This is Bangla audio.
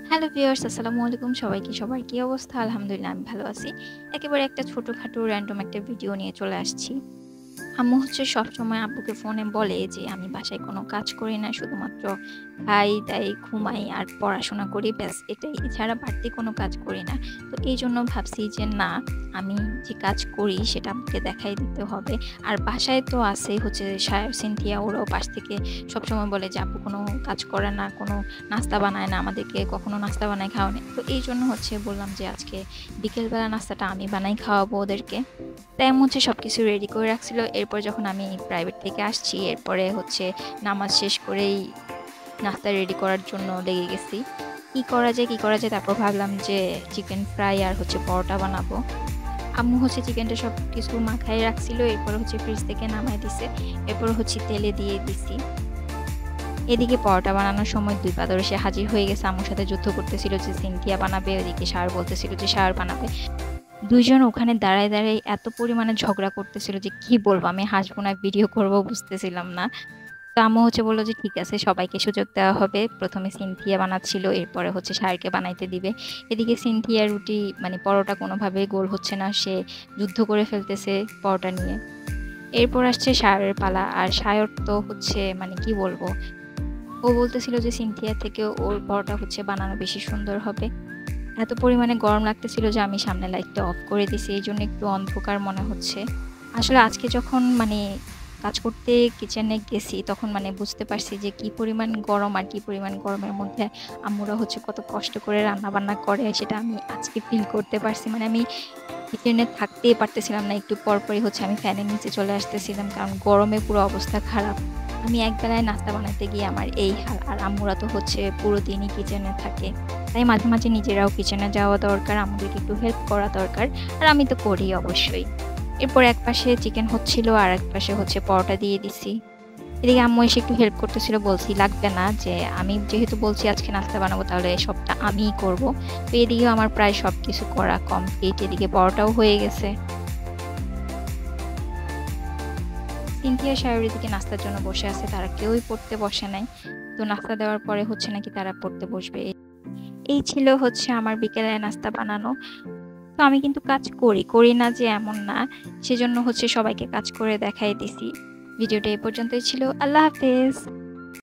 হ্যালো ভিউয়ার্স, আসসালামু আলাইকুম। সবার কি অবস্থা? আলহামদুলিল্লাহ আমি ভালো আছি। একেবারে একটা ছোটখাটো র‍্যান্ডম একটা ভিডিও নিয়ে চলে আসছি। আম্মু হচ্ছে সবসময় আব্বুকে ফোনে বলে যে আমি বাসায় কোনো কাজ করি না। শুধুমাত্র খাই-দাই, ঘুমাই আর পড়াশোনা করি ব্যাস এটাই। এছাড়া বাড়তি কোনো কাজ করি না। তো এইজন্য ভাবছি যে না, আমি যে কাজ করি সেটা আম্মুকে দেখাই দিতে হবে। আর বাসায় তো আছেই হচ্ছে সায়র, সিনথিয়া ওরাও পাশ থেকে সবসময় বলে যে আব্বু কোনো কাজ করে না, কোনো নাস্তা বানায় না, আমাদেরকে কখনো নাস্তা বানায় খাওয়ানে। তো এইজন্য হচ্ছে বললাম যে আজকে বিকেলবেলা নাস্তাটা আমি বানাই খাওয়াবো ওদেরকে। তাই আম্মু হচ্ছে সবকিছু রেডি করে রাখছিল। এরপর যখন আমি প্রাইভেট থেকে আসছি, এরপরে হচ্ছে নামাজ শেষ করেই নাস্তা রেডি করার জন্য লেগে গেছি। কি করা যায়? তারপর ভাবলাম যে চিকেন ফ্রাই আর হচ্ছে পরোটা বানাবো। আম্মু হচ্ছে চিকেনটা সবকিছু মাখায় রাখছিল। এরপর হচ্ছে ফ্রিজ থেকে নামায় দিছে। এরপর হচ্ছে তেলে দিয়ে দিছি। এদিকে পরোটা বানানোর সময় ২ পা ধরে সে হাজির হয়ে গেছে। আম্মুর সাথে যুদ্ধ করতেছিল যে সিনথিয়া বানাবে, ওদিকে সায়র বলতেছিল যে সায়র বানাবে। ২ জন ওখানে দাঁড়ায় এত পরিমাণে ঝগড়া করতেছিল যে কি বলবো, আমি হাসবো না ভিডিও করব বুঝতেছিলাম না। তো আম্মু হচ্ছে বলল যে ঠিক আছে, সবাইকে সুযোগ দেওয়া হবে। ১ম এ সিনথিয়া বানাচ্ছিল, এরপরে হচ্ছে সায়রকে বানাইতে দিবে। এদিকে সিনথিয়া রুটি মানে পরোটা কোনোভাবেই গোল হচ্ছে না। সে যুদ্ধ করে ফেলতেছে পরোটা নিয়ে। এরপর আসছে সায়রের পালা। আর সায়র তো হচ্ছে মানে কি বলবো, ও বলতেছিল যে সিনথিয়া থেকে ওর পরোটা হচ্ছে বানানো বেশি সুন্দর হবে। এত পরিমাণে গরম লাগতেছিল যে আমি সামনে লাইটটা অফ করে দিছি। এইজন্য একটু অন্ধকার মনে হচ্ছে। আসলে আজকে যখন মানে কাজ করতে কিচেনে গেছি, তখন মানে বুঝতে পারছি যে কি পরিমাণ গরম আর কি পরিমাণ গরমের মধ্যে আম্মুরা হচ্ছে কত কষ্ট করে রান্না-বান্না করে সেটা আমি আজকে ফিল করতে পারছি। মানে আমি কিচেনে থাকতেই পারতেছিলাম না। একটু পরপরই হচ্ছে আমি ফ্যানের নিচে চলে আসতেছিলাম। কারণ গরমে পুরো অবস্থা খারাপ। আমি একবেলায় নাস্তা বানাতে গিয়ে আমার এই হাল। আর আম্মুরা তো হচ্ছে পুরো দিনই কিচেনে থাকে। তাই মাঝে মাঝে নিজেরাও কিচেনে যাওয়া দরকার, আমাদেরকে একটু হেল্প করা দরকার। আর আমি তো করি অবশ্যই। এরপর একপাশে চিকেন হচ্ছিল আর একপাশে হচ্ছে পরোটা দিয়ে দিছি। এদিকে আম্মু এসে একটু হেল্প করতেছিল, বলছি লাগবে না, যে আমি যেহেতু বলছি আজকে নাস্তা বানাবো তাহলে সবটা আমিই করব। তো এদিকেও আমার প্রায় সবকিছু করা কমপ্লিট। এদিকে পরোটাও হয়ে গেছে। সিনথিয়া শায়রি দিকে নাস্তার জন্য বসে আছে, তারা কেউই পড়তে বসে নাই। তো নাস্তা দেওয়ার পরে হচ্ছে নাকি তারা পড়তে বসবে। এই ছিল হচ্ছে আমার বিকেলের নাস্তা বানানো। তো আমি কিন্তু কাজ করি না যে এমন না। সেজন্য হচ্ছে সবাইকে কাজ করে দেখাই দিছি। ভিডিওটা এই পর্যন্তই ছিল। আল্লাহ হাফেজ।